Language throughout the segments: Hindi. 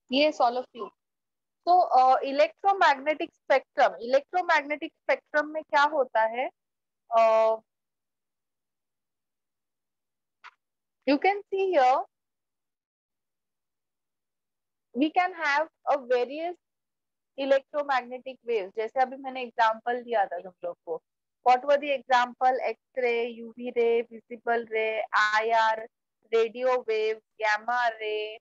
Yes, all of you. तो इलेक्ट्रोमैग्नेटिक स्पेक्ट्रम में क्या होता है? You can see here we can have a various electromagnetic waves. जैसे अभी मैंने एग्जांपल दिया था तुम लोग को. What were the example? X-ray, UV ray, visible ray, IR, radio wave, gamma ray,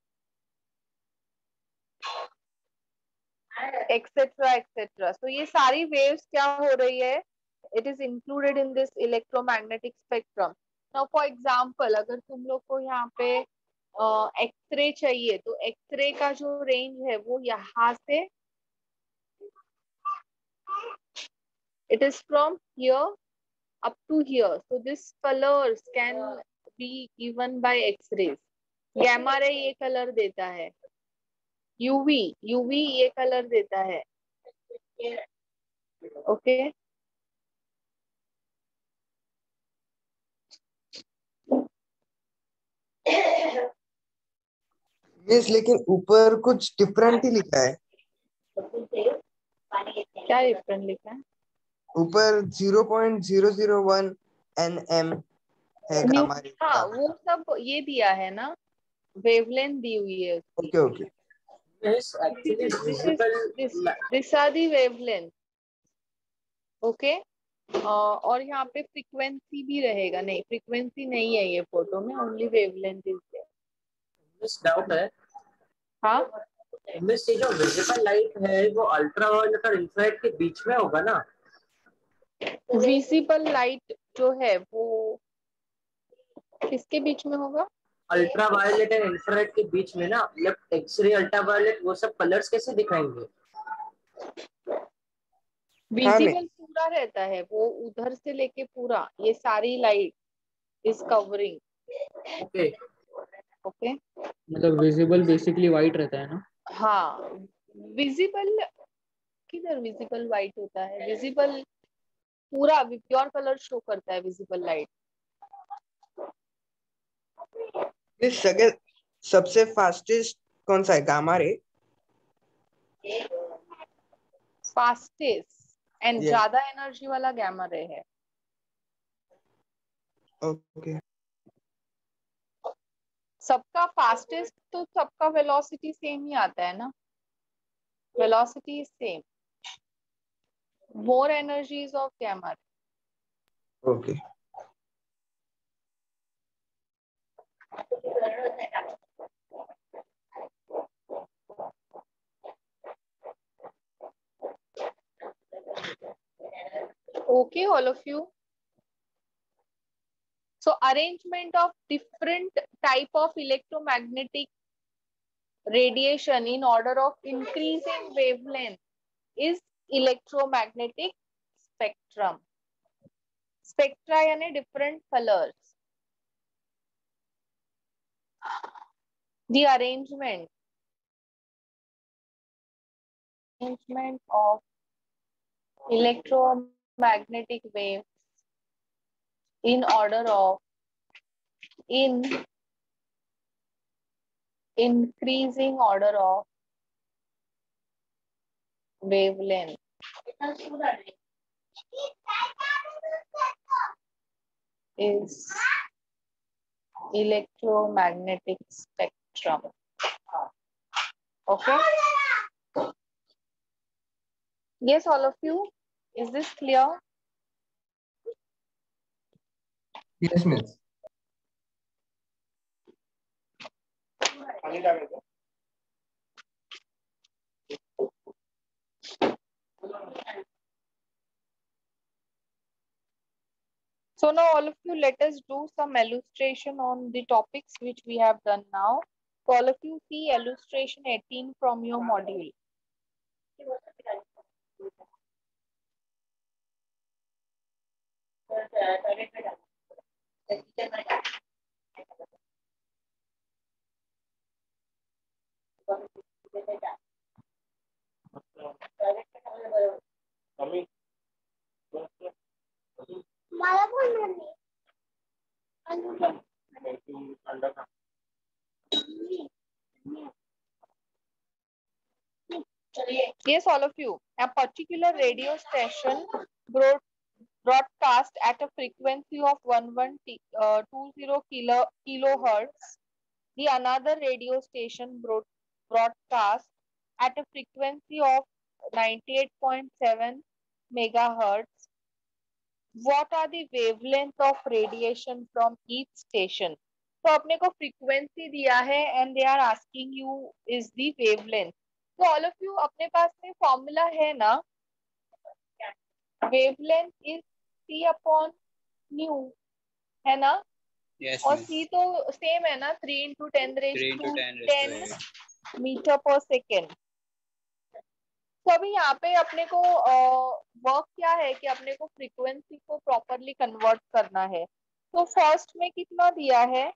etc. etc. So ये सारी waves क्या हो रही है? It is included in this electromagnetic spectrum. Now for example, अगर तुम लोग को यहाँ पे एक्सरे चाहिए तो एक्सरे का जो रेंज है वो यहाँ से it is from here up to here. So this colors can be given by X-rays. Gamma ray ये कलर देता है. UV ये कलर देता है. Okay. मिस लेकिन ऊपर कुछ डिफरेंट ही लिखा है. क्या डिफरेंट लिखा है? ऊपर 0.001 nm है गामा रे का. हाँ वो सब ये दिया है ना, वेवलेंथ दी हुई है उसकी. Okay okay. Yes, actually visible. This are the wavelength. Okay. और यहाँ पे फ्रीक्वेंसी भी रहेगा. नहीं, फ्रीक्वेंसी नहीं है ये फोटो में, only wavelength is there. Miss doubt है. हाँ मिस ये जो विजिबल लाइट है वो अल्ट्रावायलेट और इंफ्रारेड के बीच में होगा ना? विजिबल लाइट जो है वो किसके बीच में होगा? अल्ट्रावायलेट और इंफ्रारेड के बीच में ना. मतलब एक्सरे, अल्ट्रावायलेट, वो सब कलर्स कैसे दिखाएंगे? विजिबल पूरा रहता है वो, उधर से लेके पूरा ये सारी light is covering. Okay okay. मतलब विजिबल बेसिकली व्हाइट रहता है ना? हाँ, विजिबल किधर विजिबल व्हाइट होता है? विजिबल पूरा प्योर कलर शो करता है विजिबल लाइट. मिस अगर सबसे फास्टेस्ट कौन सा है? Gamma ray. Fastest and Yeah. ज्यादा एनर्जी वाला गैमा रे है. ओके. सबका फास्टेस्ट तो सबका वेलोसिटी सेम ही आता है ना. Velocity is same. More energies of gamma ray. Okay. Okay, all of you. So arrangement of different type of electromagnetic radiation in order of increasing wavelength is electromagnetic spectrum. Spectra यानी different colors. The arrangement of electromagnetic waves in order of increasing order of wavelength is electromagnetic spectrum. Okay. Yes, all of you. Is this clear? Yes, miss. So now all of you, let us do some illustration on the topics which we have done now. So all of you see illustration 18 from your module. Yes, all of you. A particular radio station broadcast at a frequency of 1120 kilohertz. The another radio station broadcast at a frequency of 98.7 megahertz. What are the wavelength of radiation from each station? तो अपने को frequency दिया है and they are asking you is the wavelength. So all of you अपने पास में formula है ना? Wavelength is C upon nu है ना? Yes, और miss. C तो सेम है ना 3 into 10 raised 3 into to 10 raised to 10 8. Metre per second. तो अभी यहाँ पे अपने को वर्क क्या है कि अपने को फ्रीक्वेंसी को प्रॉपरली कन्वर्ट करना है. तो फर्स्ट में कितना दिया है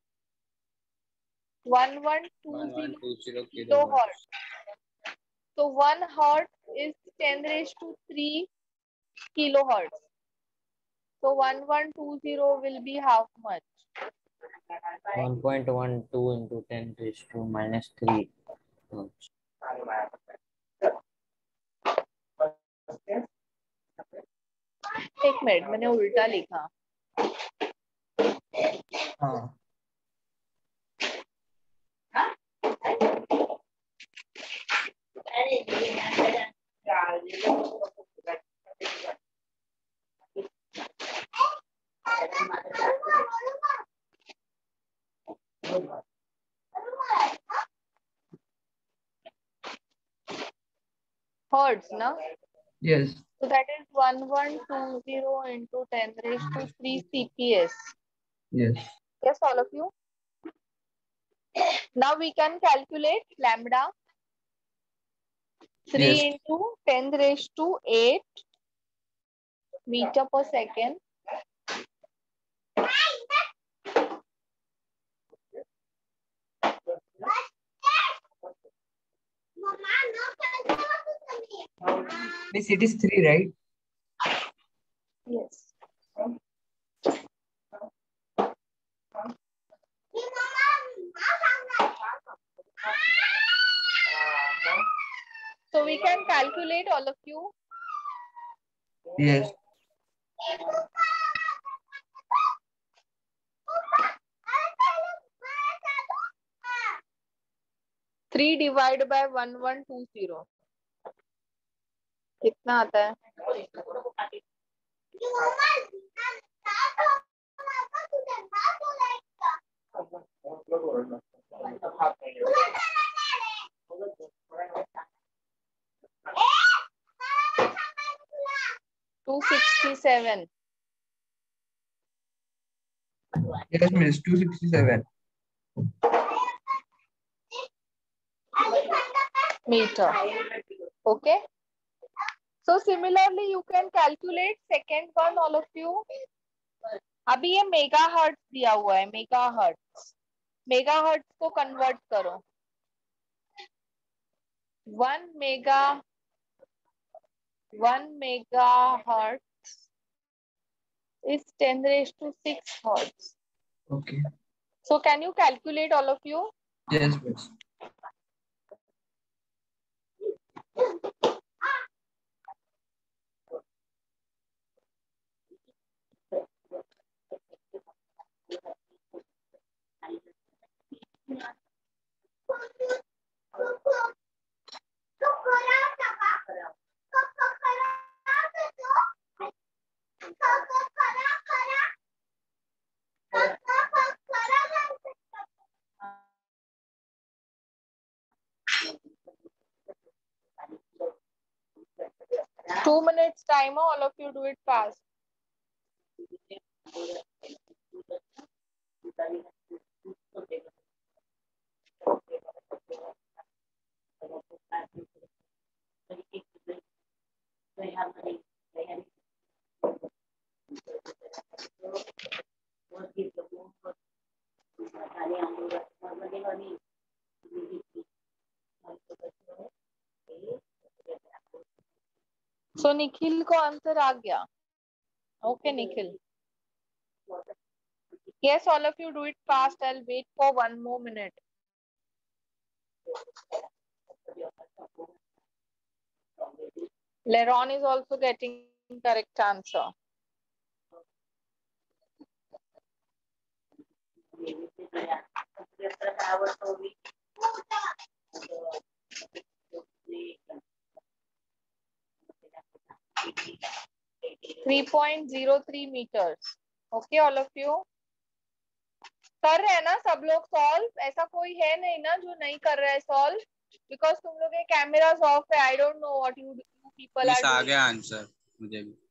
1120 किलोहर्ट्ज. तो 1 hertz is 10 raised to 3 kilohertz. So 1120 will be how much? 1.12 into 10 raised to minus 3. एक मिनट मैंने उल्टा लिखा. हाँ. Hertz ना. Yes. So that is 1120 into 10 raised to 3 CPS. Yes. Yes, all of you. Now we can calculate lambda. 3 Yes. into 10 raised to 8 meter per second. Miss, it is 3, right? Yes. So we can calculate all of you. Yes. Three divided by 1120 कितना आता है? $267. Yes, Miss. 267. Meter. Okay. So similarly you can calculate second one all of you. अभी ये मेगा हर्ट्ज दिया हुआ है. मेगा हर्ट्ज को कन्वर्ट करो. 1 megahertz is 10 raised to 6 hertz. Okay. So can you calculate all of you? Yes, Miss. Two minutes timer, all of you do it fast. So Nikhil को आंसर आ गया. Okay, Nikhil. Yes, all of you do it fast. I'll wait for 1 more minute. Leron is also getting correct answer. .03 meters. Okay, all of you. कर रहे हैं ना सब लोग सॉल्व? ऐसा कोई है नहीं ना जो नहीं कर रहा है सॉल्व? बिकॉज तुम लोग के कैमरास ऑफ है. I don't know what you people are miss uh doing. गया आंसर मुझे भी.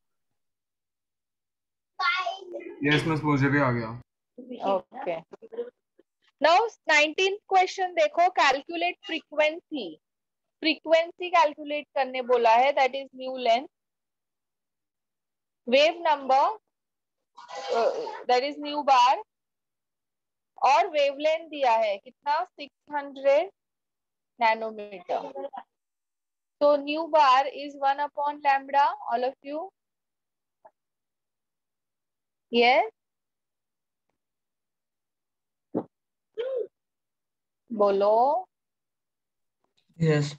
यस मिस मुझे भी आ गया. ओके. नाउ 19th क्वेश्चन देखो. Calculate frequency. फ्रीक्वेंसी कैलकुलेट करने बोला है. That is nu length. Wave number that is nu bar. और वेवलेंथ दिया है कितना? 600 nanometre. So nu bar is 1 upon lambda. All of you? Yes? बोलो. Yes.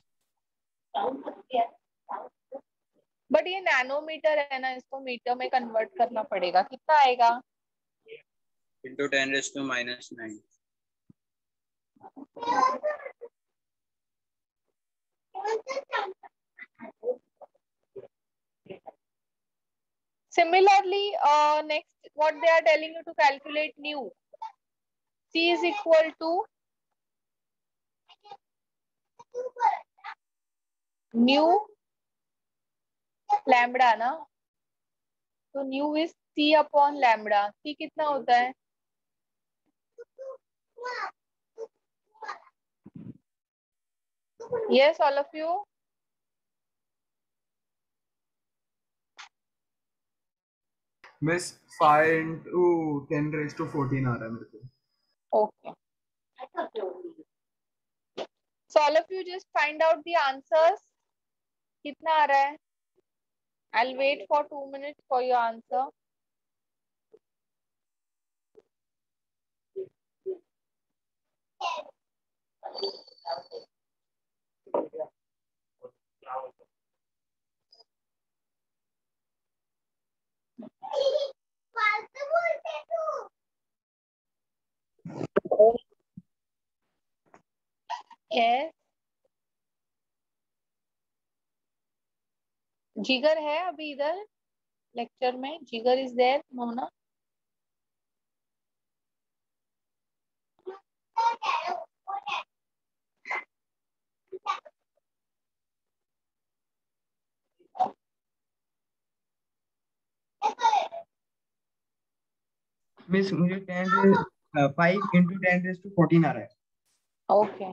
बट ये नैनोमीटर है ना, इसको मीटर में कन्वर्ट करना पड़ेगा. कितना आएगा? into 10 raised to minus 9. Similarly, next what they are telling you to calculate nu. C is equal to nu lambda ना. तो nu is C upon lambda. C कितना होता है? Yes, all of you. Miss 5 into 10 raised to 14 आ रहा है मेरे को. Okay. So all of you just find out the answers. कितना आ रहा है? I'll wait for 2 minutes for your answer. Yes. जिगर है अभी इधर लेक्चर में? जिगर इज देयर? मोना? मिस मुझे 5 into 10 raised to 14 आ रहा है. Okay.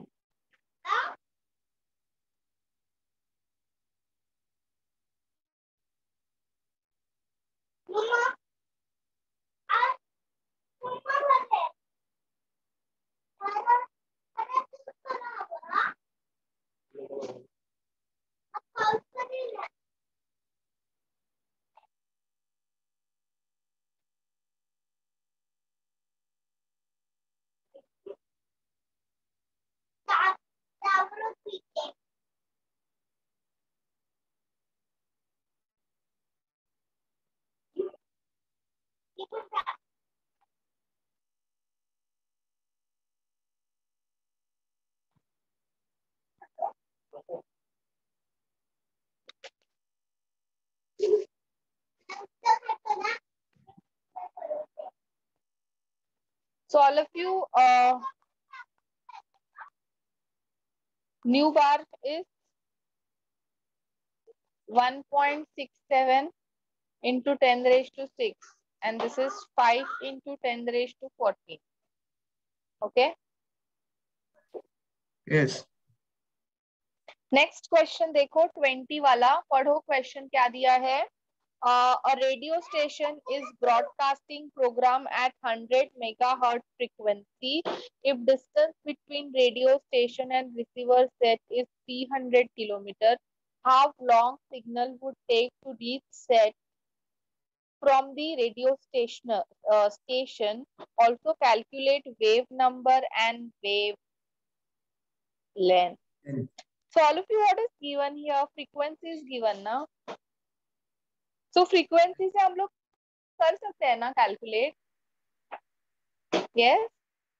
So all of you, nu bar is 1.67 into 10 raised to 6, and this is 5 into 10 raised to 14. Okay. Yes. Next question देखो 20 वाला. पढ़ो क्वेश्चन क्या दिया है. A radio station is broadcasting program at 100 megahertz frequency. If distance between radio station and receiver set is 300 kilometers, how long signal would take to reach set from the radio station? Also calculate wave number and wave length. So all of you, what is given here? Frequency is given ना. So frequency से हम लोग कर सकते हैं ना calculate. Yes.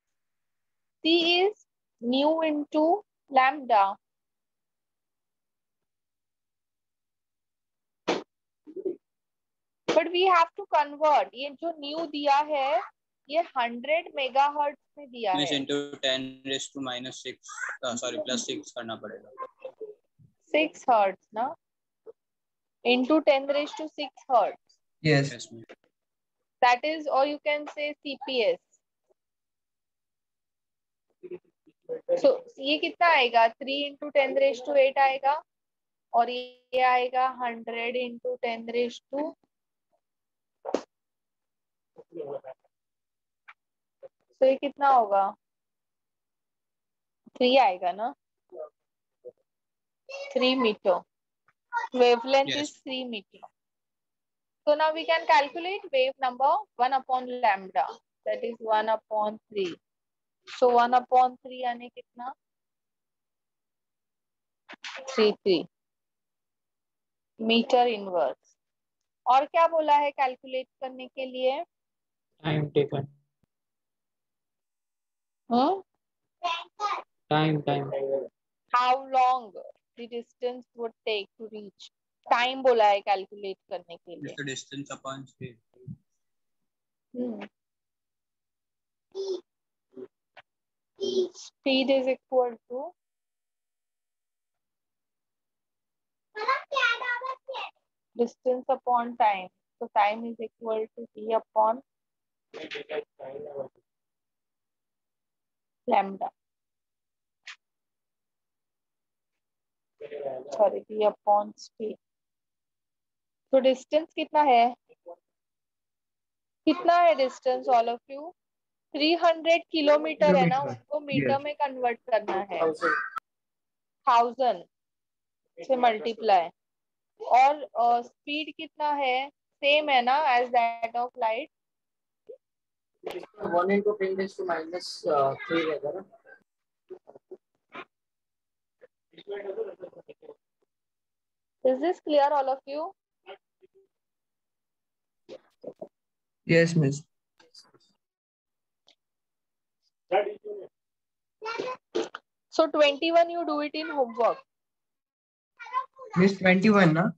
C is nu into lambda. But we have to convert. ये जो nu दिया है ये 100 मेगाहर्ट्ज में दिया मींस है. इनटू 10 raised to -6 सॉरी +6 करना पड़ेगा. 6 hertz ना. Into 10 raised to 6 hertz. Yes. Yes, ma'am. That is, or you can say CPS. So ये कितना आएगा? 3 into 10 raised to 8 आएगा और ये आएगा 100 into 10 raised to. तो ये कितना होगा? 3 आएगा ना. 3 meter. Wavelength Yes. is 3 meter. So now we can calculate wave number 1 upon lambda. That is 1 upon 3. So 1 upon 3 यानी कितना? 33 मीटर इनवर्स. और क्या बोला है कैलकुलेट करने के लिए? Time taken. Time How long the distance would take to reach? Time बोला है कैलकुलेट करने के It's लिए. the distance upon speed. Speed is equal to distance upon time. So time is equal to t upon lambda. Sorry, t upon speed. तो डिस्टेंस कितना है? कितना है distance all of you? 300 kilometre है ना. उसको मीटर में कन्वर्ट करना है. 1000 से मल्टीप्लाई. और स्पीड कितना है? सेम है ना as that of light. 1 into 10 raised to -3 रहेगा ना. Is this clear all of you? Yes, miss. So 21 you do it in homework. Miss 21 na?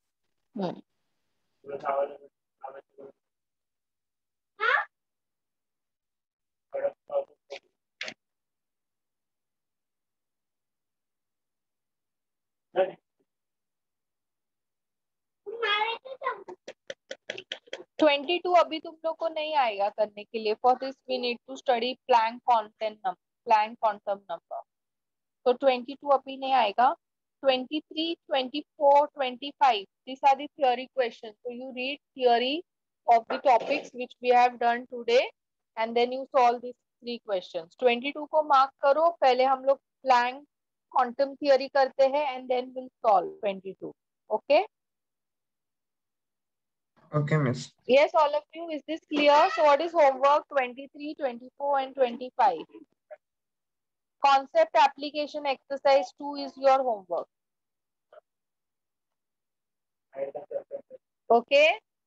Twenty two अभी तुम लोग को नहीं आएगा करने के लिए. For this we need to study Planck quantum number. तो 22 अभी नहीं आएगा. 23, 24, 25 these are the theory questions. So you read theory of the topics which we have done today and then you solve these 3 questions. 22 को मार्क करो. पहले हम लोग प्लैंक क्वांटम थियोरी करते हैं and then we'll solve 22. Okay? Okay, miss. Yes, all of you, is this clear? So what is homework 23, 24 and 25? Concept application exercise 2 is your homework. Okay?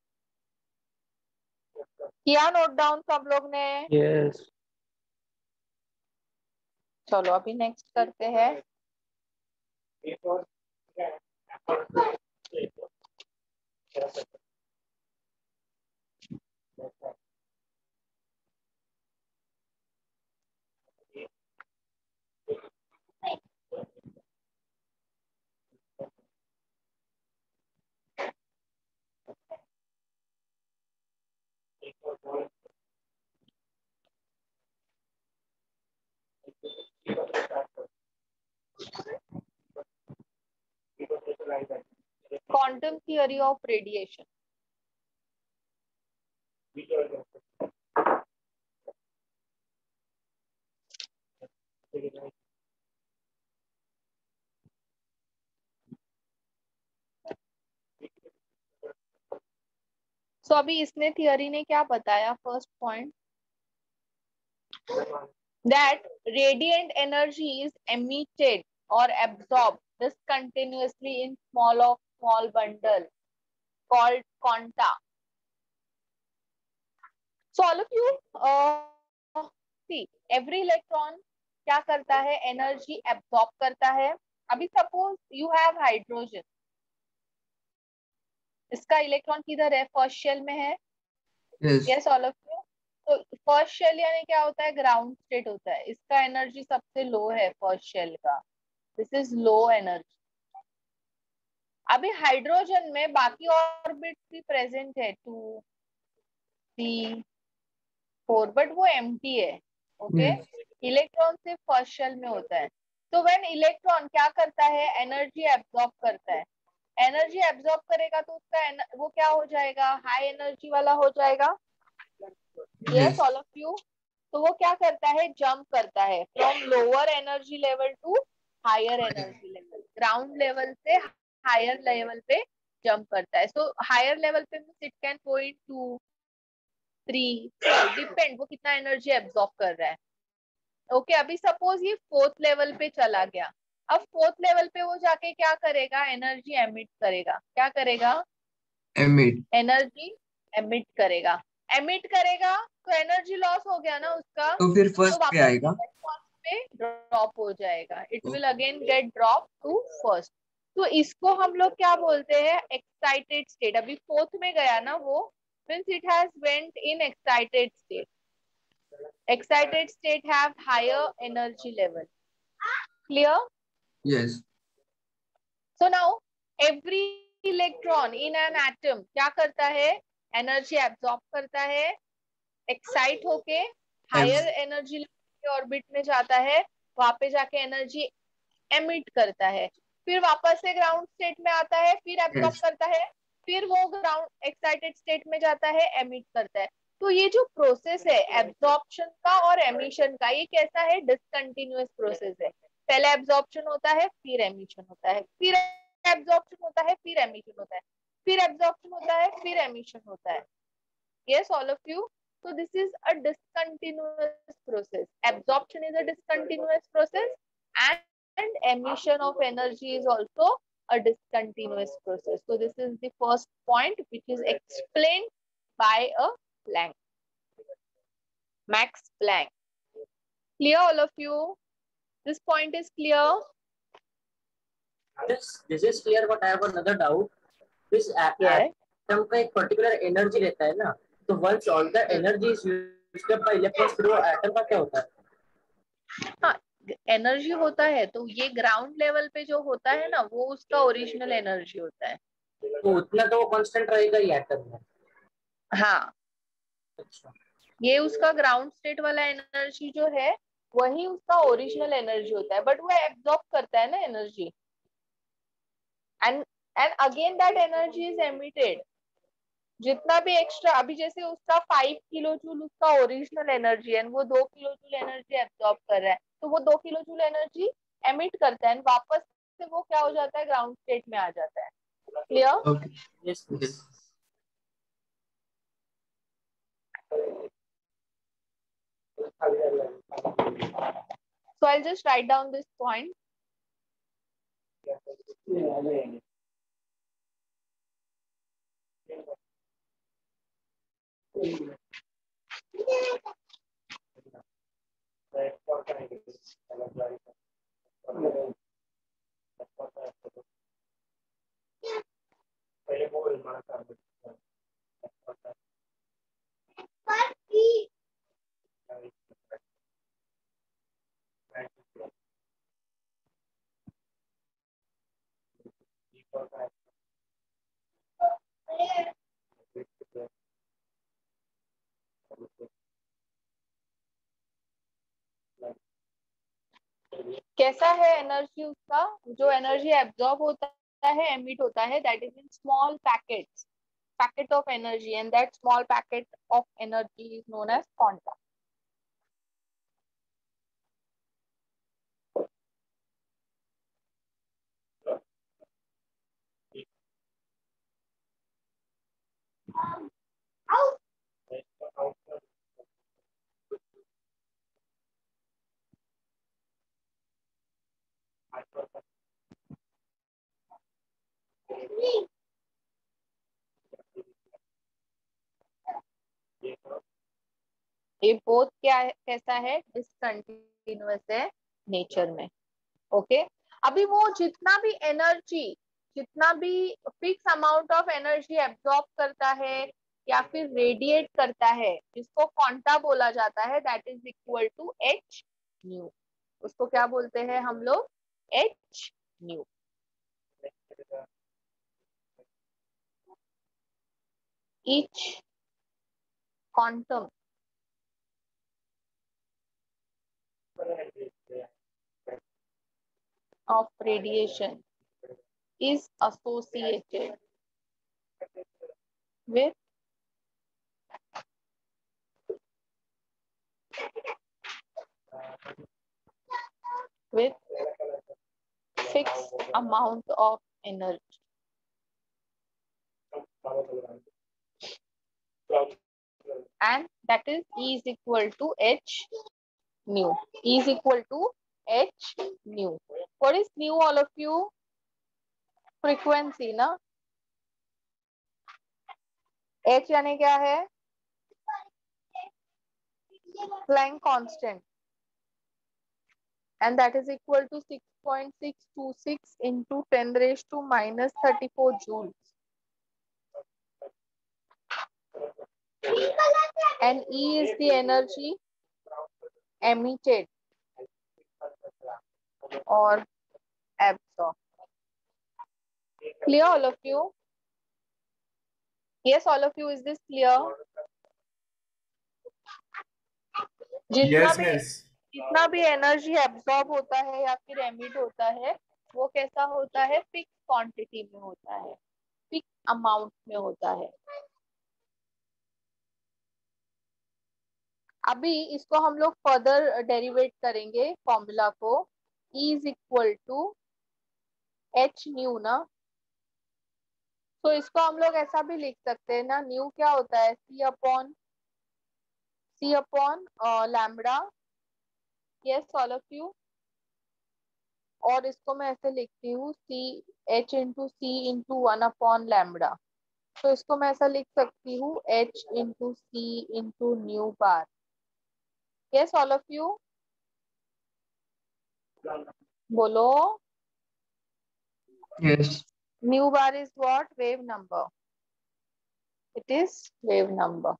किया नोट डाउन सब लोग ने? यस. चलो अभी नेक्स्ट करते हैं. Quantum theory of radiation. So अभी इसने थियरी ने क्या बताया? First point that radiant energy is emitted or absorb discontinuously in small bundle called quanta. So all of you see every electron क्या करता है, एनर्जी एब्सॉर्ब करता है. अभी सपोज यू हैव हाइड्रोजन, इसका इलेक्ट्रॉन किधर है, फर्स्ट शेल में है. Yes. Yes all of you. तो फर्स्ट शेल यानी क्या होता है, ग्राउंड स्टेट होता है. इसका एनर्जी सबसे लो है फर्स्ट शेल का. This is low energy. अभी हाइड्रोजन में बाकी ऑर्बिट भी प्रेजेंट है 2 3 4, बट वो एम्प्टी है. ओके, इलेक्ट्रॉन सिर्फ फर्स्ट शेल में होता है. तो व्हेन इलेक्ट्रॉन क्या करता है, एनर्जी एब्सॉर्ब करता है. एनर्जी एब्सॉर्ब करेगा तो उसका वो क्या हो जाएगा, हाई एनर्जी वाला हो जाएगा. Yes all of you. तो वो क्या करता है, जंप करता है from lower energy level to higher energy level. Ground level से हायर लेवल पे जंप करता है. सो हायर लेवल पे means it can go in 2 3 4, depend वो कितना एनर्जी एब्सॉर्ब कर रहा है. ओके, अभी सपोज ये 4th लेवल पे चला गया. अब 4th लेवल पे वो जाके क्या करेगा, एनर्जी एमिट करेगा. क्या करेगा, Emit. एनर्जी एमिट करेगा. एमिट करेगा तो एनर्जी लॉस हो गया ना उसका, तो फिर तो फर्स्ट पे वापस आएगा. पे ड्रॉप हो जाएगा. It will again get drop to first. तो इसको हम लोग क्या बोलते हैं, एक्साइटेड स्टेट. अभी 4th में गया ना वो, means it has went in excited state. Excited state have higher energy level. Clear? Yes. So now every electron in an atom क्या करता है, एनर्जी एब्सॉर्ब करता है, एक्साइट होके हायर एनर्जी लेवल के ऑर्बिट में जाता है, वहां पे जाके एनर्जी एमिट करता है, फिर वापस से ग्राउंड स्टेट में आता है, फिर एब्सॉर्ब करता है, फिर वो ग्राउंड एक्साइटेड स्टेट में जाता है, एमिट करता है. तो ये जो प्रोसेस है एब्जॉर्प्शन का और एमिशन का, ये कैसा है, डिसकंटिन्यूअस प्रोसेस है. पहले एब्जॉर्प्शन होता है, फिर एमिशन होता है, फिर एब्जॉर्प्शन होता है, फिर एमिशन होता है, फिर एब्जॉर्प्शन होता है, फिर एमिशन होता है. Yes, all of you. So this is a discontinuous process. Absorption is a discontinuous process, and emission of energy is also a discontinuous process. So this is the first point which is explained by a Planck, Max Planck. Clear, all of you? This point is clear? This is clear, but I have another doubt. This Yes. atom का एक particular energy रहता है ना, तो once all the energy is used up by electrons, फिर वो atom का क्या होता है? हाँ, एनर्जी होता है. तो ये ग्राउंड लेवल पे जो होता है ना, वो उसका ओरिजिनल एनर्जी होता है. तो उतना तो वो कांस्टेंट रहेगा ही एटम में. हाँ, अच्छा. ये उसका ग्राउंड स्टेट वाला एनर्जी जो है वही उसका ओरिजिनल एनर्जी होता है, बट वो एब्जॉर्ब करता है ना energy, and again that energy is emitted. जितना भी एक्स्ट्रा, अभी जैसे उसका 5 किलो जूल उसका ओरिजिनल एनर्जी है, वो 2 किलो जूल एनर्जी एब्जॉर्ब कर रहा है, तो वो 2 किलो जूल एनर्जी एमिट करता है, वापस से वो क्या हो जाता है, ग्राउंड स्टेट में आ जाता है. Clear? Okay. Yes. Yes. So I'll just write down this point. कैसा है एनर्जी उसका, जो एनर्जी एब्जॉर्ब होता है, एमिट होता है, that is in small packets, packet of energy, and that small packet of energy is known as quanta. ये बोथ क्या है, कैसा है, डिसकंटिन्यूअस है नेचर में। ओके अभी वो जितना भी fix amount of energy absorb करता है या फिर रेडिएट करता है, जिसको क्वांटा बोला जाता है, that is equal to h nu. उसको क्या बोलते हैं हम लोग, h nu. Each quantum of radiation is associated with fixed amount of energy, and that is E is equal to H nu. E is equal to H nu. What is nu, all of you? Frequency ना, H यानी क्या है, Planck constant, and that is equal to 6.626 into 10 raised to minus 34 joules. And E is the energy emitted or absorbed. Clear, all of you? Yes, all of you, is this clear? Yes, miss. जितना भी एनर्जी एब्सॉर्ब होता है या फिर एमिट होता है, वो कैसा होता है, फिक्स क्वांटिटी में होता है, फिक्स अमाउंट में होता है। अभी इसको हम लोग फर्दर डेरिवेट करेंगे फॉर्मूला को। E is equal to h nu ना, तो इसको हम लोग ऐसा भी लिख सकते हैं ना, न्यू क्या होता है, c upon lambda. Yes all of you. और इसको मैं ऐसे लिखती हूँ, c h into c into lambda. तो इसको मैं ऐसा लिख सकती हूँ, h into c into nu bar. Yes all of you, बोलो। Yes. Mu bar is what? Wave number. It is wave number.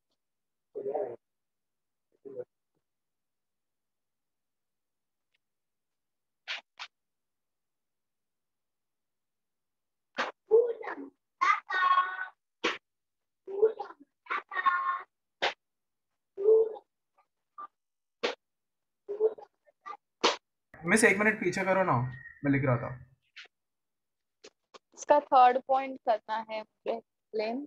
Miss 1 minute पीछे करो ना, मैं लिख रहा था। इसका थर्ड पॉइंट करना है मुझे एक्सप्लेन।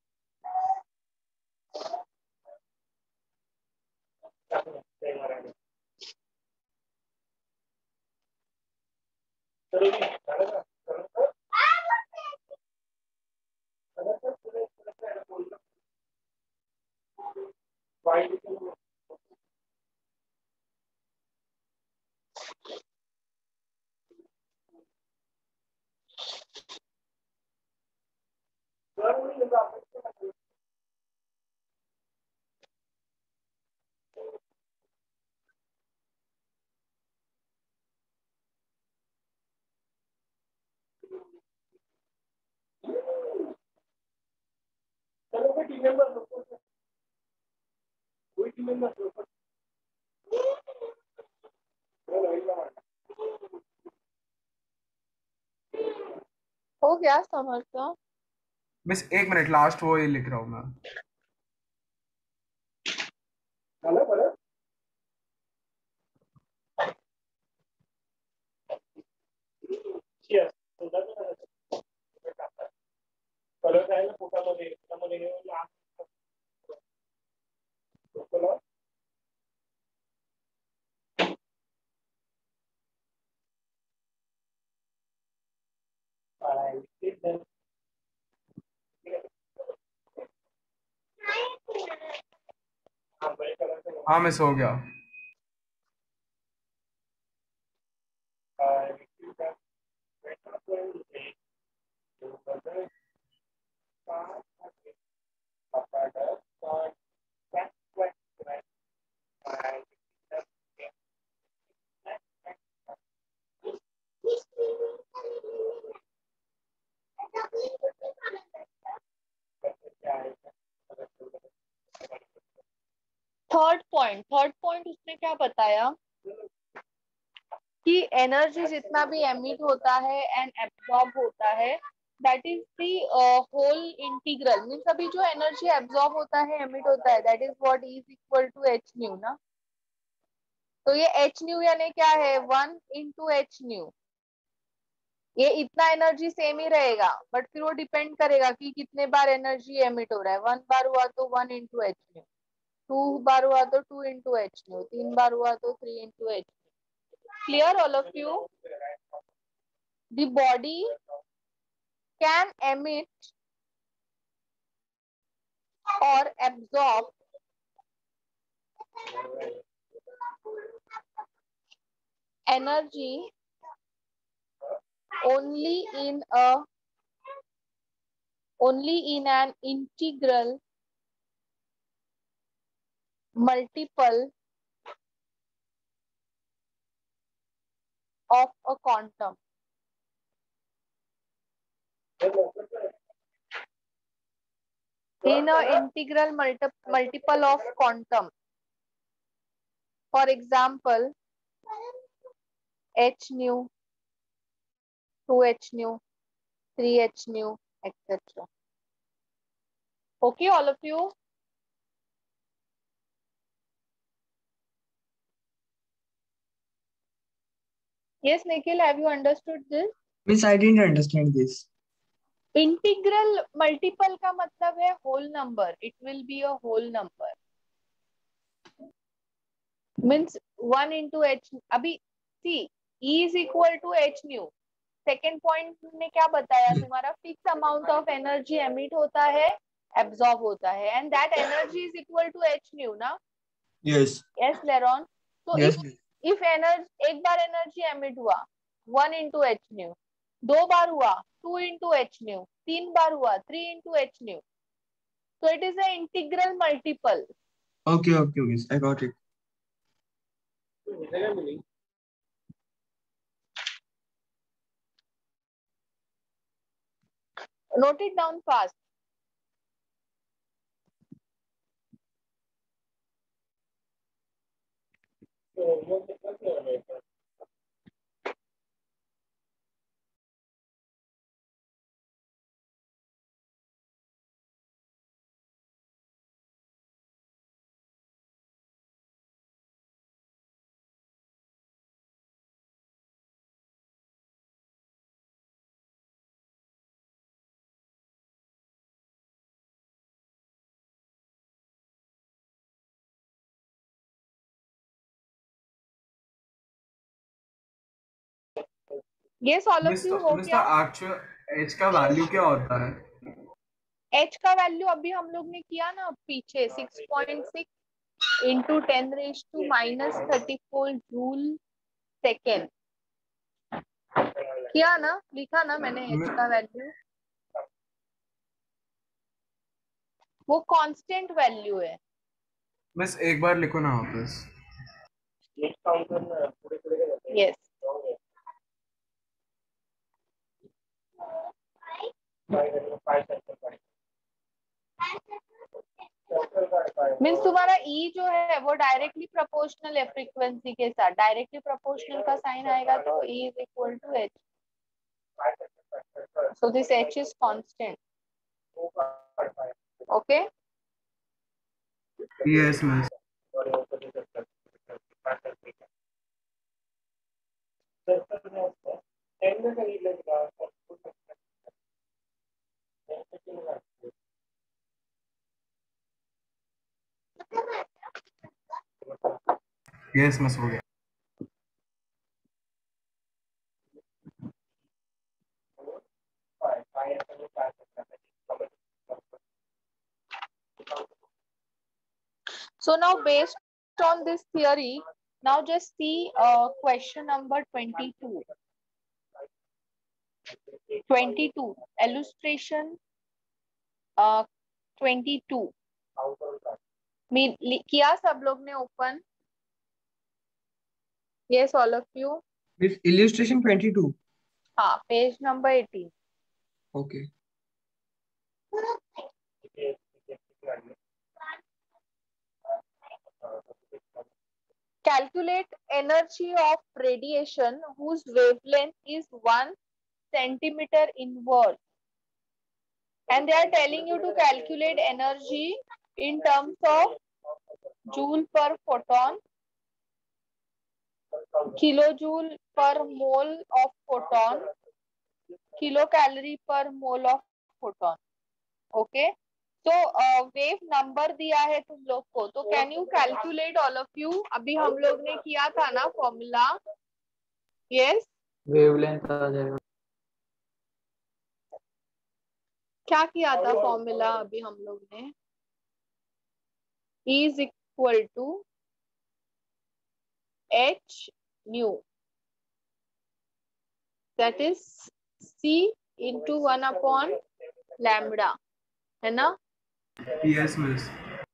हो गया समझ तो? मिस 1 मिनट, लास्ट वो ये लिख रहा हूँ मैं। हाँ मिस हो गया। थर्ड पॉइंट उसने क्या बताया कि एनर्जी जितना भी एमिट होता है एंड एब्जॉर्ब होता है that is the whole integral means अभी जो एनर्जी एब्जॉर्ब होता है एमिट होता है that is what is equal to h nu ना। तो ये एच न्यू यानी क्या है 1 इंटू एच न्यू। ये इतना एनर्जी सेम ही रहेगा बट फिर वो डिपेंड करेगा कि कितने बार एनर्जी एमिट हो रहा है। 1 बार हुआ तो 1 इंटू एच न्यू, 2 बार हुआ तो 2 इंटू एच न्यू, 3 बार हुआ तो 3 into h nu. Clear all of you? The body can emit or absorb energy only in an integral multiple of a quantum. In an integral multiple of quantum. For example, h nu, 2h nu, 3h nu, etc. Okay, all of you? Yes, Nikhil, have you understood this? Miss, I didn't understand this. Integral multiple का मतलब है whole number. It will be a whole number means 1 into h. अभी see E is equal to h nu. Second point ने क्या बताया तुम्हारा fix amount of energy emit होता है एब्जॉर्ब होता है and that energy is equal to h nu ना. Yes. यस लेरॉन. तो Yes. इफ एनर्जी एक बार एनर्जी एमिट हुआ 1 इंटू एच न्यू, 2 बार हुआ 2 इंटू एच न्यू, 3 बार हुआ 3 into h nu. So it is an integral multiple. Okay, okay, miss. I got it. Note it down fast. Yes, all of miss you हो मिस क्या? एक्चुअल एच का वैल्यू क्या होता है? H का वैल्यू अभी हम लोग ने किया ना पीछे 6.6 इंटू 10⁻⁻34 जूल सेकेंड किया ना, लिखा ना मैंने H का वैल्यू. वो कांस्टेंट वैल्यू है. मिस एक बार लिखो ना वापस. यस. मीन्स तुम्हारा ई जो है वो डायरेक्टली प्रोपोर्शनल है फ्रीक्वेंसी के साथ. डायरेक्टली प्रोपोर्शनल का साइन आएगा तो E is equal to h. So this h is constant. Okay. Yes miss. Yes miss हो गया. So now based on this theory, now just see question number 22. 22 illustration 22 किया सब लोग ने open? Yes, all of you. Miss, illustration 22. हाँ, page number 18. Okay. calculate energy of radiation whose wavelength is 1 centimeter inverse, and they are telling you to calculate energy in terms of joule per photon, kilojoule per mole of photon, kilocalorie per mole of photon. Okay, तो वेव नंबर दिया है तुम लोग को, तो can you calculate all of you? अभी हम लोग ने किया था ना फॉर्मूला. यस, वेवलेंथ आ जाएगा. क्या किया था फॉर्मूला अभी हम लोग ने? E is equal to h nu, that is C into 1 upon lambda, है ना? Yes, miss.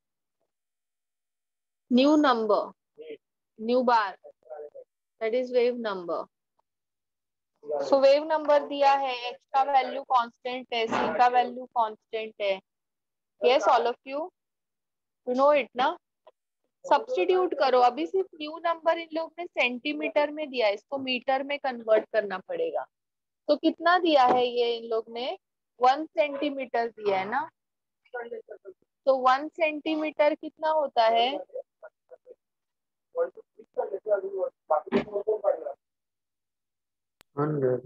New number, new bar, that is wave number. So wave number दिया है, x का वैल्यू कांस्टेंट है, c का वैल्यू कांस्टेंट है. Yes, all of you know it ना? सब्स्टिट्यूट करो. अभी सिर्फ न्यू नंबर इन लोग ने सेंटीमीटर में दिया है, इसको मीटर में कन्वर्ट करना पड़ेगा. तो कितना दिया है ये इन लोग ने? 1 सेंटीमीटर दिया है ना? तो 1 सेंटीमीटर कितना होता है? 100.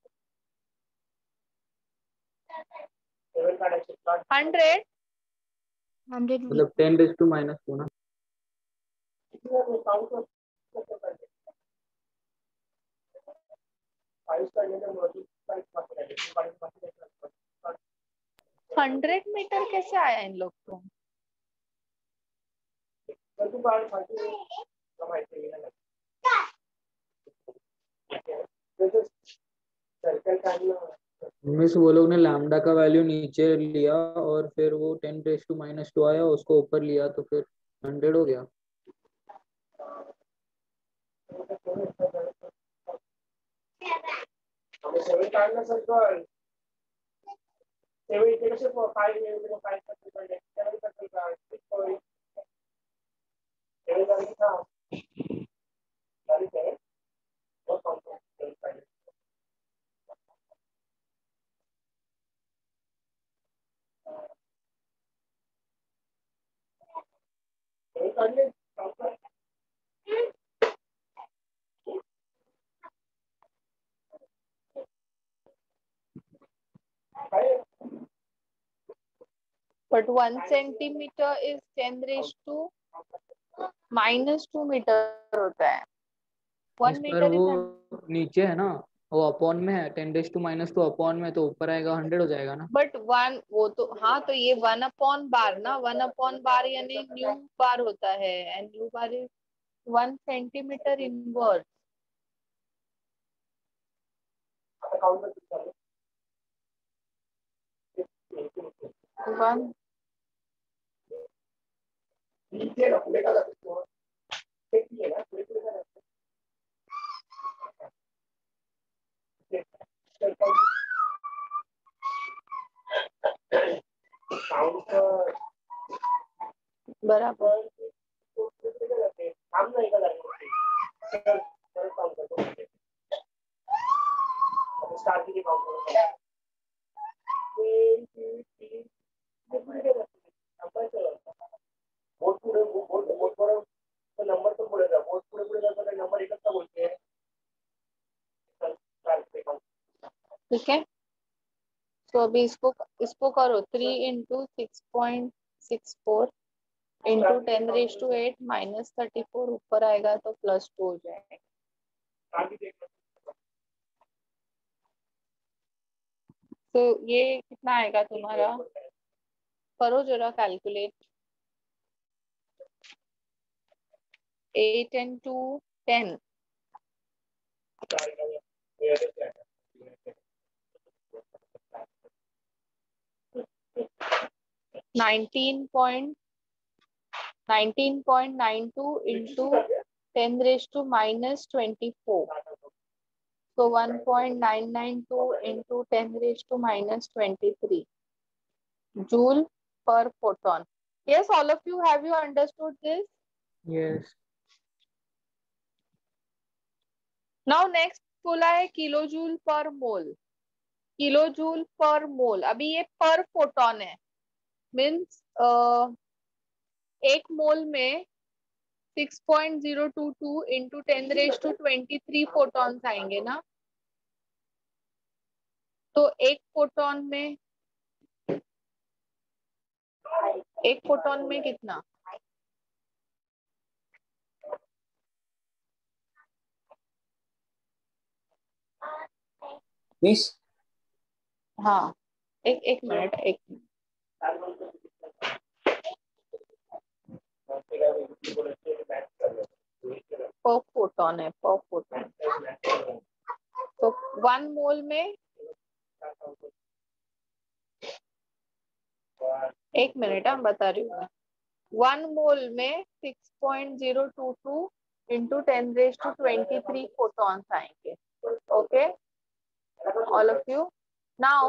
100. मतलब 10⁻² ना. हंड्रेड मीटर कैसे आया इन लोग को? मिस वो लोग ने लैम्डा का वैल्यू नीचे लिया और फिर वो 10⁻² आया, उसको ऊपर लिया तो फिर 100 हो गया. But 1 centimeter is 10⁻⁻² मीटर होता है. 1 पर मीटर वो इज नीचे है ना, वो अपॉन में है. 10⁻² अपॉन में, तो ऊपर आएगा 100 हो जाएगा ना. बट 1 वो तो हाँ, तो ये 1 अपॉन बार ना, 1 अपॉन बार यानी न्यू बार होता है, and nu bar is 1 centimetre inverse. 1 बराबर. ठीक है, तो अभी इसको करो. 3 into 6.64 into 10⁻⁸ ऊपर आएगा तो +2 हो जाएगा. तो ये कितना आएगा तुम्हारा? करो जरा calculate. 8 into 10. 19.92 into 10⁻⁻24. So 1.992 into 10⁻⁻23 joule per photon. Yes, all of you, have you understood this? Yes. Now next बोला है kilo joule per mole. Kilo joule per मोल, अभी ये पर फोटोन है, मीन्स एक मोल में 6.022 इंटू 10⁻23 फोटॉन्स आएंगे ना। तो एक फोटोन में कितना? मिस हाँ, एक मिनट, एक मिनट। पर फोटोन है, पर फोटोन। तो 1 मोल में, एक मिनट हम बता रही हूँ। 1 मोल में 6.022 इंटू 10⁻23 फोटॉन्स आएंगे। Okay, all of you. Now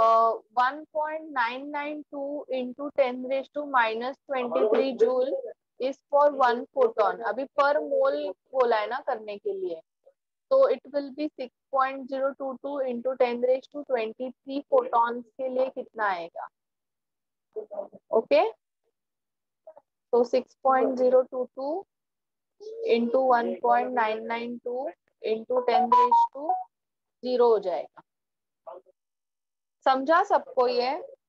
1.992 into 10⁻⁻23 joule is for 1 photon. अभी पर मोल बोला है ना करने के लिए, तो it will be 6.022 into 10⁻23 photons के लिए कितना आएगा? ओके, तो 6.022 into 1.992 into 10⁻0 हो जाएगा। समझा सबको ये?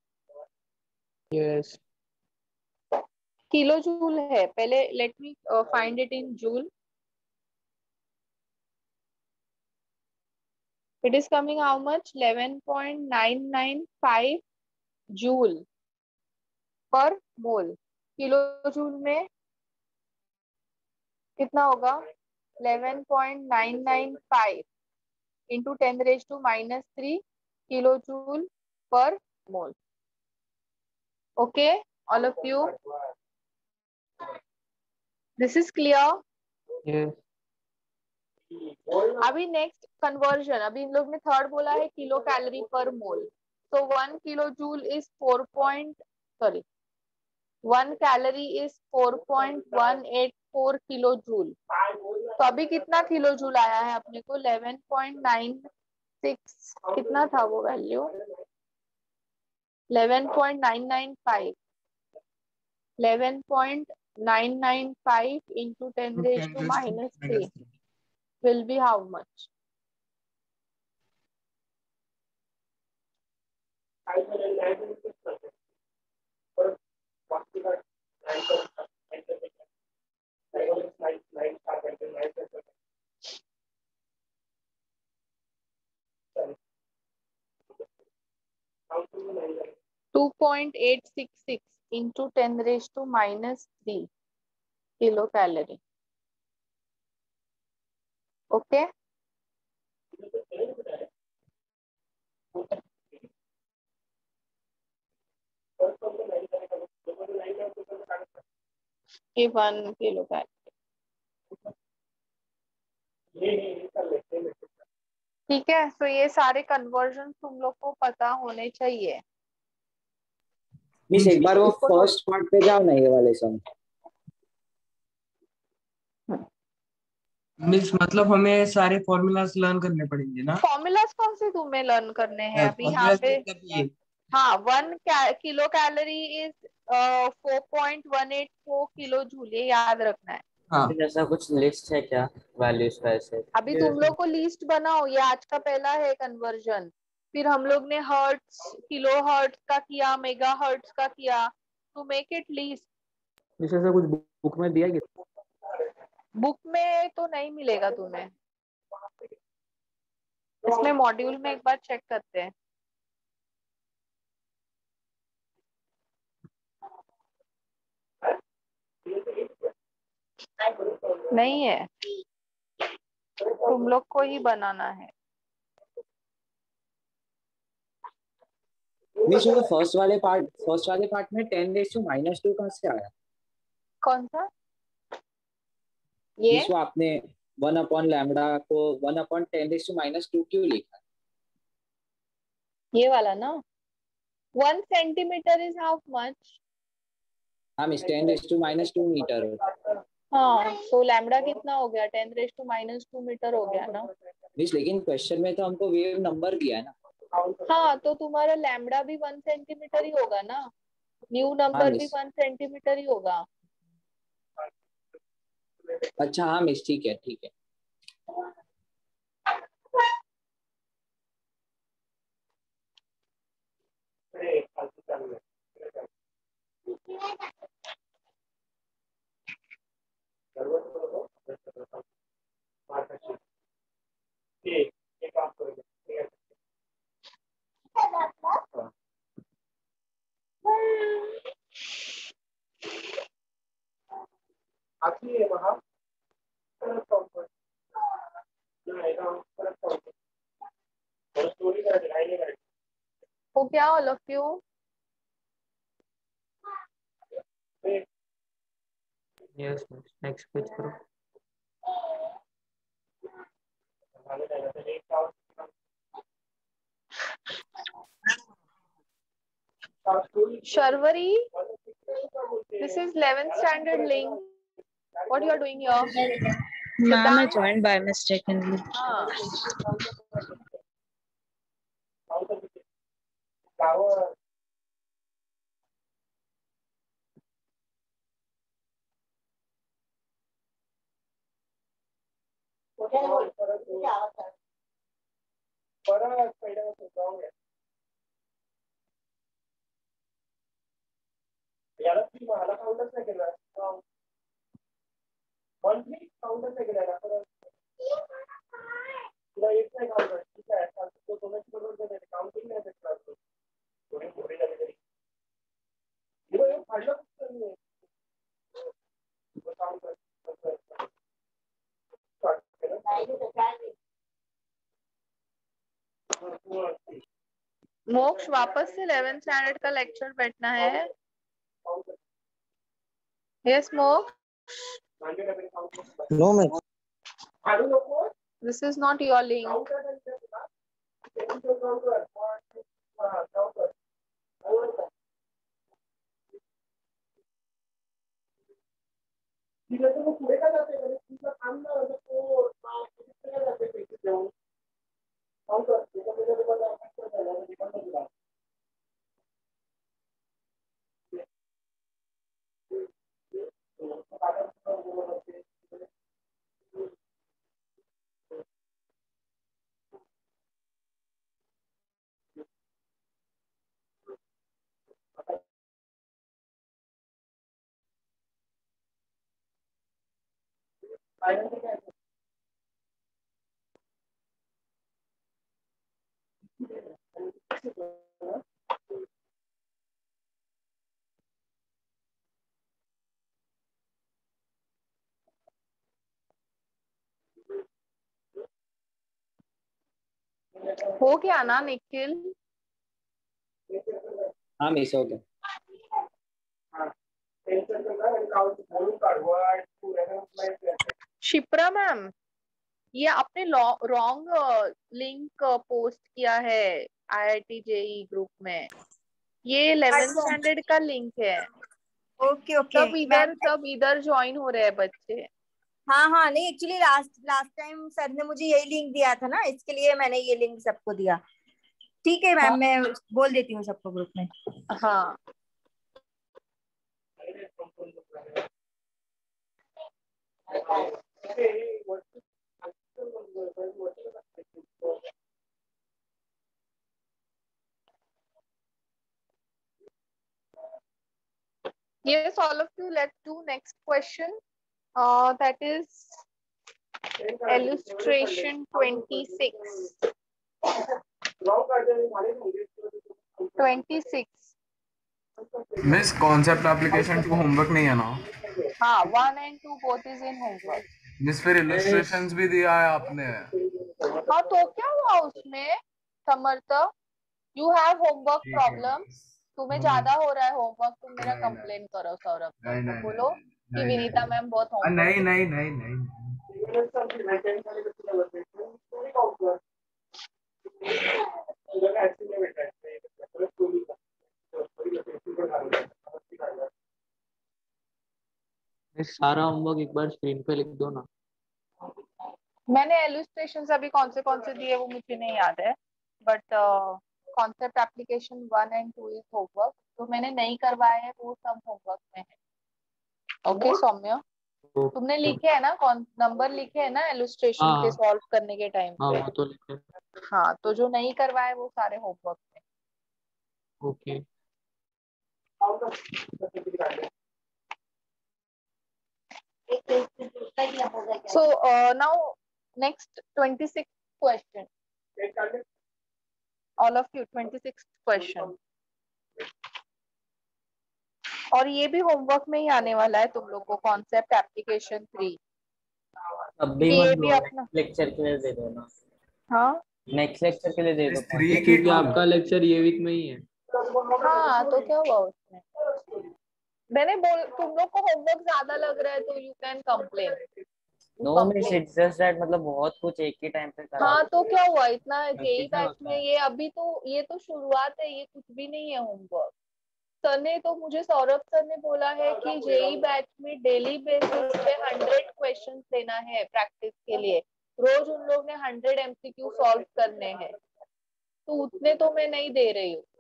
यस। किलो जूल है, पहले let me find it in joule. It is coming how much? 11.995 joule per mole. Kilo joule में कितना होगा? 11.995 into 10⁻³ kilo joule per mole. Okay, all of you, this is clear? Yes. अभी नेक्स्ट कन्वर्जन, अभी इन लोग ने थर्ड बोला है किलो कैलोरी पर मोल। तो 1 kilo joule is 1 calorie is 4.184 kilo joule. तो अभी कितना किलो जूल आया है अपने को? 11.96, कितना था वो वैल्यू? 11.995 11.995 into 10⁻³ will be how much? Two 2.866 into 10⁻³ kilocalorie. Okay. ये 1 kilocalorie। ठीक है, तो ये सारे कन्वर्जन तुम लोग को पता होने चाहिए। मिस एक बार वो फर्स्ट पार्ट पे जाओ ना, ये वाले सम। मिस मतलब हमें सारे फॉर्मूलाज लर्न करने पड़ेंगे ना? फॉर्मूलाज कौन से तुम्हें लर्न करने हैं अभी यहाँ फॉर्मूलाज पे? मतलब ये। हाँ, 1 kilo calorie is 4.184 kilo joule, ये याद रखना है। हाँ, जैसा कुछ लिस्ट है क्या वैल्यूज का ऐसे? अभी तुम लोग को लिस्ट बनाओ, ये आज का पहला है कन्वर्जन। फिर हम लोग ने हर्ट्स, किलो हर्ट्स का किया, मेगा हर्ट्स का किया। To make it list. ऐसा कुछ बुक में दिया क्या? बुक में तो नहीं मिलेगा तुम्हें, इसमें मॉड्यूल में एक बार चेक करते हैं। नहीं है, तुम लोग को ही बनाना है। मिस वो फर्स्ट वाले पार्ट में 10⁻² कहाँ से आया? कौन सा? ये मिस वो आपने 1/λ को 1/10⁻² क्यों लिखा? ये वाला ना, 1 सेंटीमीटर इज हाउ मच? हाँ मिस 10⁻² मीटर होता है। हाँ, सो लैम्डा कितना हो गया, 10⁻⁻² मीटर हो गया ना। मिस लेकिन क्वेश्चन में तो हमको वेव नंबर दिया है ना। हाँ, तो तुम्हारा लैम्डा भी 1 सेंटीमीटर ही होगा ना, न्यू हाँ नंबर भी मिस। 1 सेंटीमीटर ही होगा। अच्छा हाँ मिस, ठीक है ठीक है। हो क्या all of you? Yes, next page करो। Sharvari, this is 11th standard link. What you are doing here? Ma'am, I Siddhant? joined by mistakenly. हाँ, मोक्ष वापस से 11th स्टैंडर्ड का लेक्चर बैठना है। Yes Moksh, no miss. This is not your link. हो गया ना निखिल? हाँ मिस हो गया। शिप्रा मैम, ये आपने रॉन्ग लिंक पोस्ट किया है IIT JEE ग्रुप में। ये 11th अच्छा, स्टैंडर्ड का लिंक है। Okay okay ma'am. सब इधर ज्वाइन हो रहे हैं बच्चे। हाँ हाँ, नहीं actually last last time sir ने मुझे यही लिंक दिया था ना, इसके लिए मैंने ये लिंक सबको दिया। ठीक है मैम, मैं बोल देती हूँ सबको ग्रुप में। हाँ, yes all of you, let's do next question. That is illustration 26. 26. Miss concept application 2 homework नहीं है ना? हाँ, 1 and 2 both is in homework. Miss फिर इलस्ट्रेशंस भी दिया है आपने। हाँ, तो क्या हुआ उसमें समर्थ? यू हैव होमवर्क ठीक है प्रॉब्लम, तुम्हें ज्यादा हो रहा है होमवर्क, तुम मेरा नहीं, कंप्लेन करो सौरभ नहीं को, नहीं बोलो कि नहीं विनीता मैम बहुत होमवर्क। नहीं नहीं नहीं नहीं। सारा होमवर्क एक बार स्क्रीन पे लिख दो ना। मैंने इलस्ट्रेशंस अभी कौन से दिए वो मुझे नहीं याद है, but concept application 1 and 2 is homework, जो मैंने नहीं करवाया है वो सब होमवर्क में है। ओके सौम्य, तुमने लिखे है ना, कौन नंबर लिखे है ना इलस्ट्रेशन के हाँ सॉल्व करने के टाइम हाँ पे? वो तो लिखे। हाँ, तो जो नहीं करवाए वो सारे होमवर्क में। Okay So now next 26th question. All of you 26th question. और ये भी होमवर्क में ही आने वाला है तुम लोग को, कॉन्सेप्ट एप्लीकेशन 3। अब भी ये मत भी दो, अपना, लेक्चर के लिए दे दो ना, हाँ नेक्स्ट लेक्चर के लिए दे दो। इस 3 की क्योंकि 2 आपका लेक्चर ये वीक में ही है। हाँ, तो क्या हुआ उसमें? मैंने तुम लोग को होमवर्क ज्यादा लग रहा है तो you can complain. No miss, it's just that मतलब बहुत कुछ एक ही टाइम पे करा। हाँ, तो क्या हुआ इतना जेई कितना बैच होता में? है? ये अभी तो ये तो शुरुआत है, ये कुछ भी नहीं है होमवर्क। सर ने तो मुझे, सौरभ सर ने बोला है कि जेई बैच में डेली बेसिस पे 100 क्वेश्चन देना है प्रैक्टिस के लिए। रोज उन लोग ने 100 एमसीक्यू सॉल्व करने हैं, तो उतने तो मैं नहीं दे रही हूँ।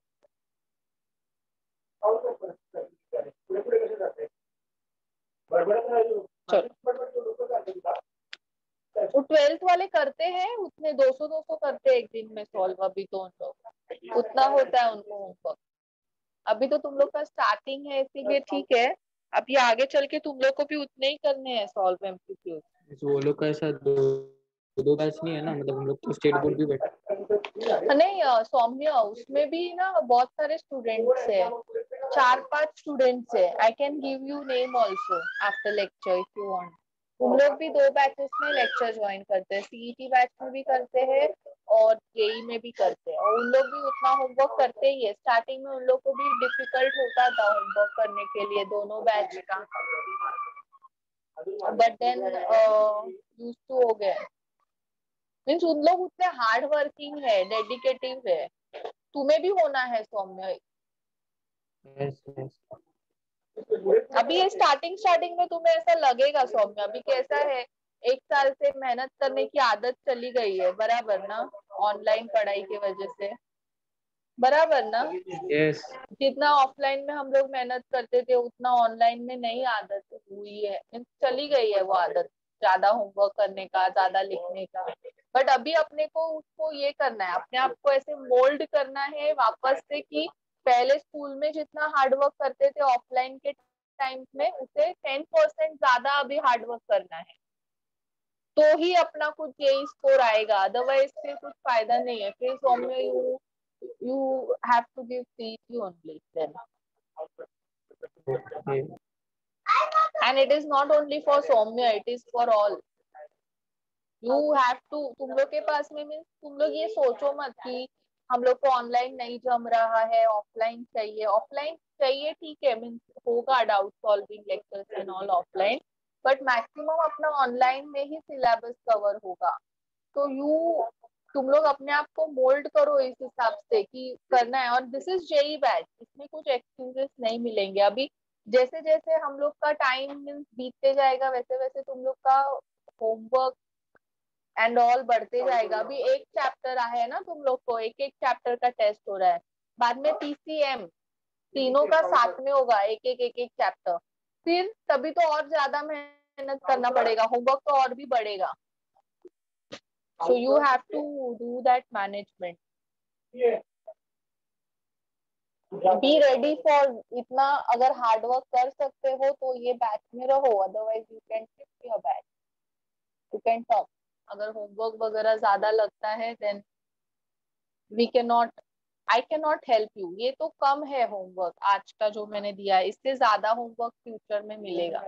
वो 12th वाले करते हैं उतने 200 करते हैं एक दिन में सॉल्व। अभी तो उन लोग उतना होता है उनको होमवर्क। अभी तो तुम लोग का स्टार्टिंग है इसीलिए ठीक है, अभी आगे चल के तुम लोग को भी उतने ही करने हैं सॉल्व एमसीक्यू। वो लोग का ऐसा दो बैच नहीं है ना, मतलब हम लोग तो स्टेट बोर्ड भी बैठे। नहीं सौम्य, उसमें भी ना बहुत सारे स्टूडेंट्स है, 4-5 स्टूडेंट्स है। I can give you name also after lecture if you want. उन लोग भी 2 बैचेस में लेक्चर ज्वाइन करते हैं, सीईटी बैच में भी करते हैं और जेई में भी करते हैं, और उन लोग भी उतना होमवर्क करते ही है। स्टार्टिंग में उन लोग को भी डिफिकल्ट होता था होमवर्क करने के लिए दोनों बैच का, बट देन यूज्ड टू हो गए। मीन्स उन लोग उतने हार्ड वर्किंग है, डेडिकेटिव है। तुम्हें भी होना है सौम्य। अभी ये स्टार्टिंग में तुम्हें ऐसा लगेगा सौम्य, अभी कैसा है, 1 साल से मेहनत करने की आदत चली गई है, बराबर ना? ऑनलाइन पढ़ाई की वजह से, बराबर ना? यस जितना ऑफलाइन में हम लोग मेहनत करते थे उतना ऑनलाइन में नहीं आदत हुई है, चली गई है वो आदत, ज्यादा होमवर्क करने का, ज्यादा लिखने का। बट अभी अपने को उसको ये करना है, अपने आप को ऐसे मोल्ड करना है वापस से कि पहले स्कूल में जितना हार्डवर्क करते थे ऑफलाइन के टाइम में, उसे 10% ज्यादा अभी हार्डवर्क करना है, तो ही अपना कुछ यही स्कोर आएगा। अदरवाइज फिर कुछ फायदा नहीं है। फिर सौम्य you have to give CET only then, and it is not only for Soumya, it is for all. You have to, तुम लोग के पास में मीन्स तुम लोग ये सोचो मत कि हम लोग को ऑनलाइन नहीं जम रहा है, ऑफलाइन चाहिए। ऑफलाइन चाहिए ठीक है, मीन्स होगा doubt solving lectures and all offline, but maximum अपना ऑनलाइन में ही सिलेबस कवर होगा। तो तुम लोग अपने आप को मोल्ड करो इस हिसाब से कि करना है। और दिस इज जेई बैच, इसमें कुछ एक्सक्यूजेस नहीं मिलेंगे। अभी जैसे जैसे हम लोग का टाइम बीतते जाएगा वैसे वैसे तुम लोग का होमवर्क एंड ऑल बढ़ते जाएगा। अभी एक चैप्टर है ना, तुम लोग को एक एक चैप्टर का टेस्ट हो रहा है, बाद में पीसीएम, तीनों का साथ में होगा, एक एक चैप्टर। फिर तभी तो और ज्यादा मेहनत करना पड़ेगा, होमवर्क तो और भी बढ़ेगा। So you have to do that management. Be ready for इतना। अगर हार्ड वर्क कर सकते हो तो ये बैच में रहो, otherwise you can shift your batch, you can top. अगर होमवर्क वगैरह ज्यादा लगता है then we can not, I can not help you. ये तो कम है होमवर्क आज का जो मैंने दिया है, इससे ज्यादा होमवर्क फ्यूचर में मिलेगा।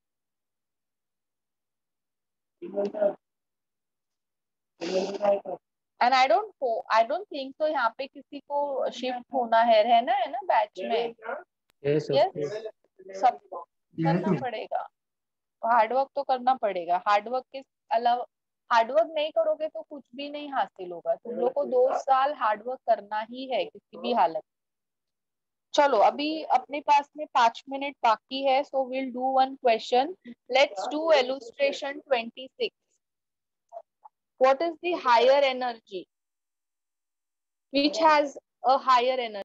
एंड आई डोंट थिंक तो यहाँ पे किसी को शिफ्ट होना है, रहना है ना बैच में। यस सब करना पड़ेगा, हार्डवर्क तो करना पड़ेगा। हार्डवर्क के अलावा, हार्डवर्क नहीं करोगे तो कुछ भी नहीं हासिल होगा। तुम लोग को 2 साल हार्डवर्क करना ही है किसी भी हालत। चलो अभी अपने पास में 5 मिनट बाकी है, so will do one question. Let's do illustration 26. What is the higher energy? Which has a higher energy?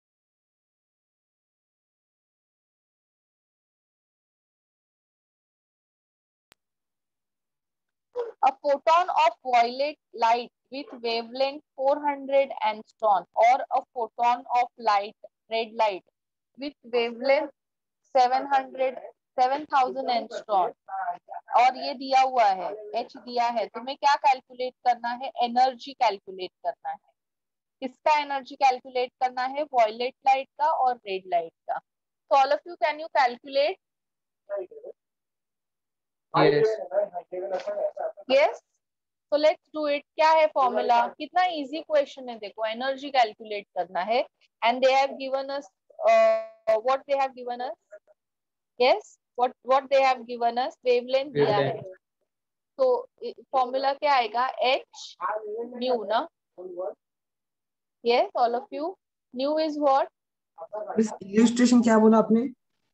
A photon of violet light with wavelength 400 angstrom or a photon of light red light with wavelength 7000 angstrom. और ये दिया हुआ है, H दिया है, तुम्हें क्या कैलकुलेट करना है? एनर्जी कैलकुलेट करना है. किसका एनर्जी कैलकुलेट करना है? वॉयलेट लाइट का और रेड लाइट का. So all of you, can you calculate? Yes. So let's do it. क्या है फॉर्मूला? कितना इजी क्वेश्चन है, देखो एनर्जी कैलकुलेट करना है. And they have given us what they have given us. Yes, what they have given us wavelength दिया है. तो फॉर्मूला क्या आएगा? H न्यू ना. Yes, all of you. New is what? Miss illustration क्या बोला आपने?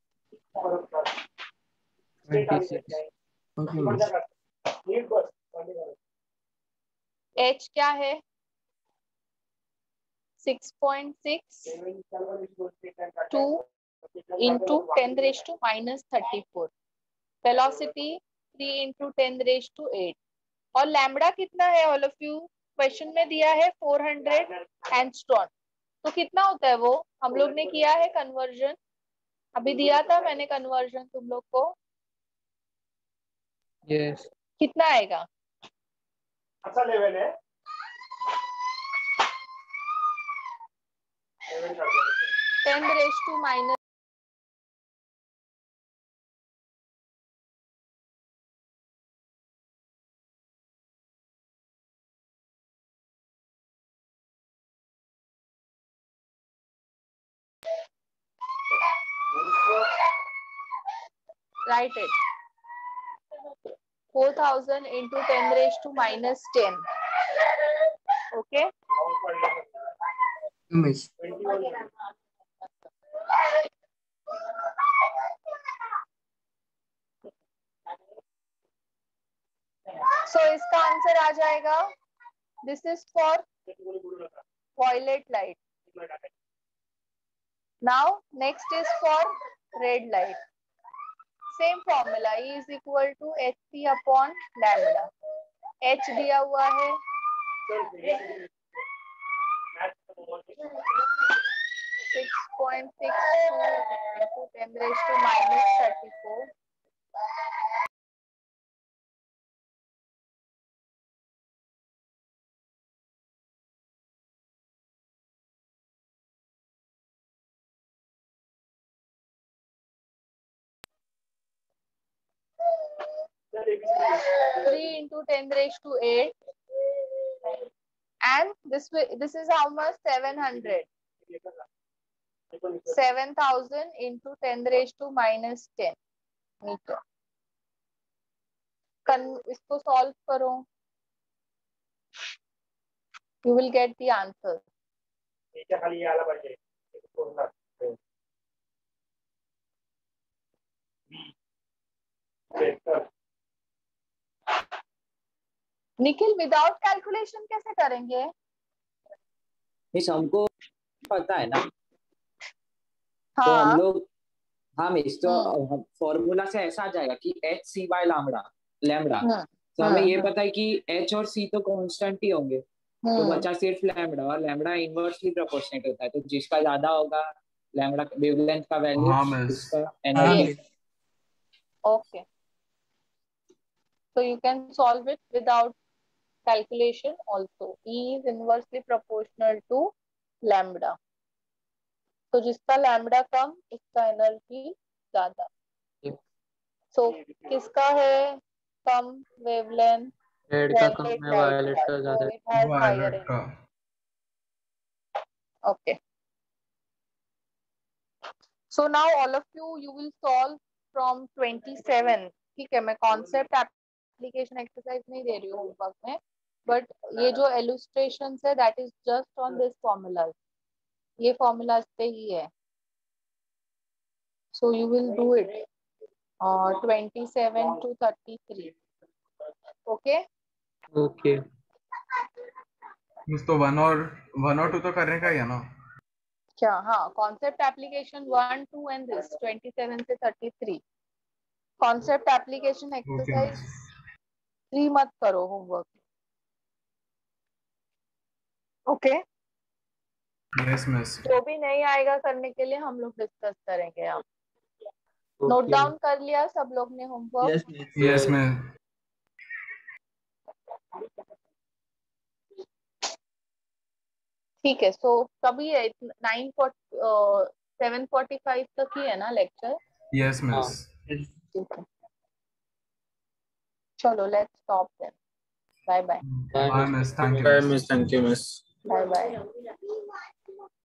26. Okay miss. H क्या है? 6.6 2 into 10 raised to minus 34. Velocity 3 into 10 raised to 8. और लैम्बडा कितना है? ऑल ऑफ यू, क्वेश्चन में दिया है 400 एंगस्ट्रॉम. तो कितना होता है वो? हम लोग ने किया है कन्वर्जन, अभी दिया था मैंने कन्वर्जन तुम लोग को. यस. कितना आएगा? अच्छा लेवल है. 10 raised to minus write it. 4000 into 10 raised to minus 10. Okay. Miss. So इसका आंसर आ जाएगा. This is for violet light. Now next is for red light. Same formula, E is equal to hc upon lambda. H दिया हुआ है 6.62 into 10 raised to minus 34. Three into 10 raised to 8, and this is how much? 700. 7000 into 10 raised to minus 10 metre. इसको सॉल्व करो, you will get the answer. Nikhil, without calculation कैसे करेंगे? मिस हमको पता है ना. हाँ. तो हम लोग मिस तो फॉर्मूला से ऐसा आ जाएगा कि एच सी बाय लैम्बडा. तो हमें ये पता है कि एच और सी तो कांस्टेंट ही होंगे. तो बचा सिर्फ लैम्बडा, और लैम्बडा इनवर्सली प्रोपोर्शनेट होता है. तो जिसका ज्यादा होगा लैम्बडा वेवलेंथ का वैल्यू, उसका energy. Okay. So you can solve it without calculation also. E is inversely proportional to lambda. तो जिसका लैम्बडा कम उसका एनर्जी ज्यादा. So किसका है कम वेवलेंथ? रेड का कम है, वायलेट का ज्यादा है. वायलेट का. Okay. So now all of you will solve from 27. ठीक है, मैं कॉन्सेप्ट एप्लीकेशन एक्सरसाइज नहीं दे रही हूँ होमवर्क में, बट ये जो इलस्ट्रेशन है that is just on this formula. ये फॉर्मूला पे ही है. So you will do it 27 to 33. Okay? Okay miss तो 1 और 2 तो करने का ही है ना? क्या? हाँ, कॉन्सेप्ट एप्लीकेशन 1, 2 एंड दिस 27 से 33. कॉन्सेप्ट एप्लीकेशन एक्सरसाइज 3 मत करो होमवर्क. ओके? Yes miss. जो भी नहीं आएगा करने के लिए हम लोग डिस्कस करेंगे. आप नोट डाउन कर लिया सब लोग ने homework? Yes miss. Yes miss. ठीक है. सो कभी 7:45 तक ही है ना लेक्चर? Yes miss. ठीक है. चलो let's stop then. Bye bye. Bye miss. Thank you. Bye, miss. Thank you, miss. Bye bye.